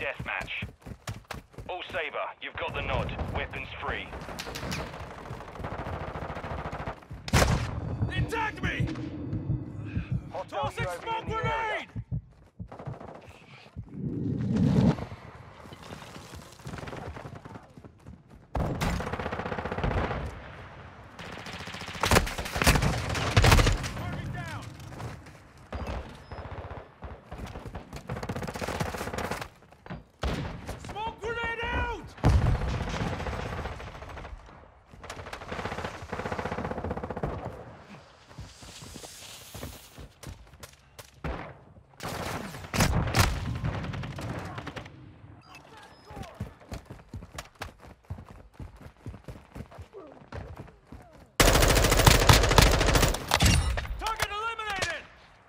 deathmatch. All Sabre, you've got the nod. Weapons free. They attacked me! Tossing UAV smoke in the grenade! area. Target down! Smoke grenade out! Target eliminated!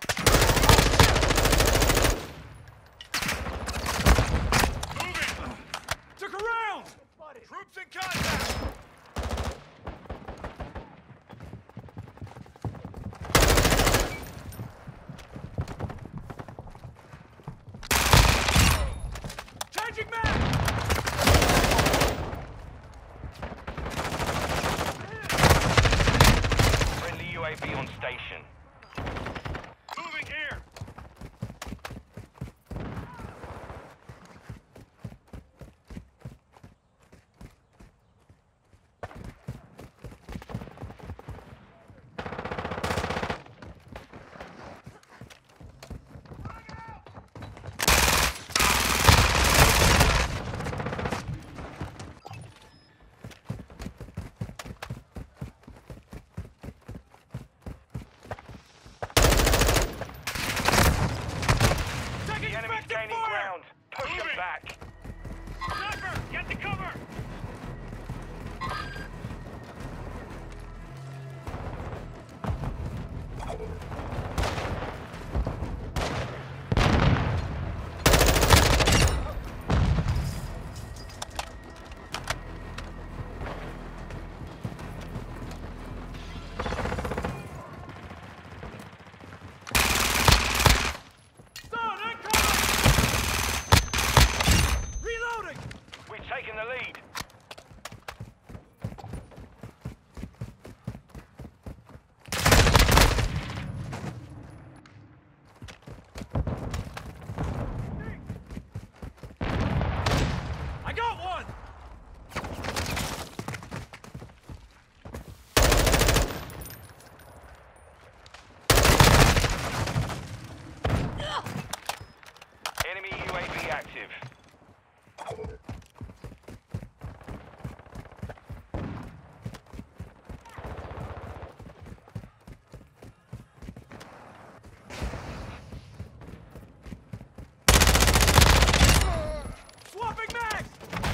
Moving! Took a round! Troops in contact! Changing mag! Friendly UAV on station. Moving here! Taking The enemy's effective gaining fire! ground. Push them Moving. back. Sniper, get to cover! Stun, incoming! Reloading! We've taken the lead. I got one! Enemy UAV active. Swapping mags!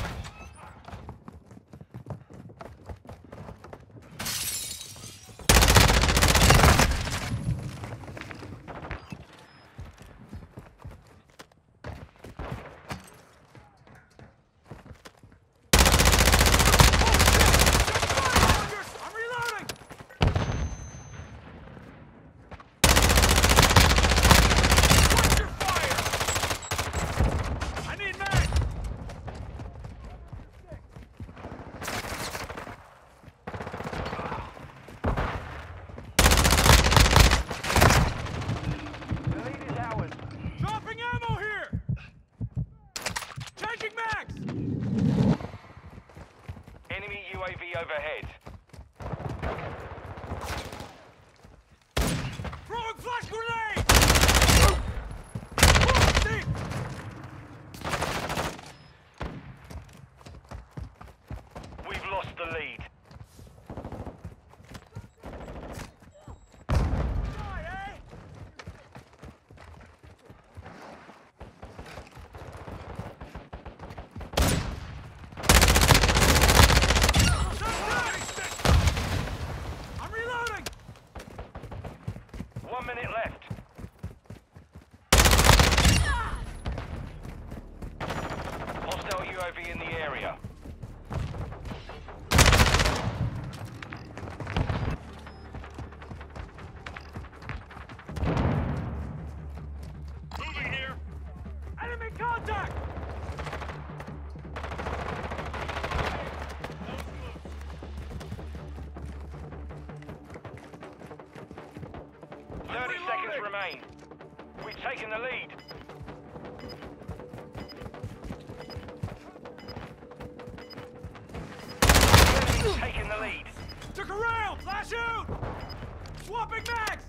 I'm reloading! Watch your fire! I need mag! The lead is ours. Dropping ammo here! Changing mags! Enemy UAV overhead. Throwing flash grenade! Deep! We've lost the lead. Die, eh? I'm reloading! 1 minute left. Hostile UAV in the area. Moving here! Enemy contact! 30 seconds remain. We've taken the lead. Taking the lead. Took a round! Flash out! Swapping mags!